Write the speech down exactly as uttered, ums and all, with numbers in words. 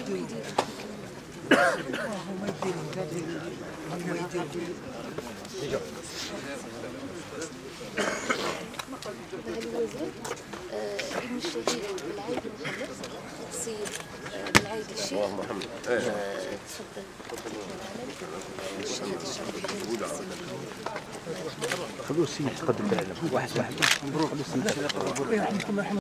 ابن الشهيد بالعيد محمد تصير بالعيد الشيخ محمد. تفضل. الشهادة الشرفية. خلوه السيد يتقدم بالعلم واحد واحد. مبروك.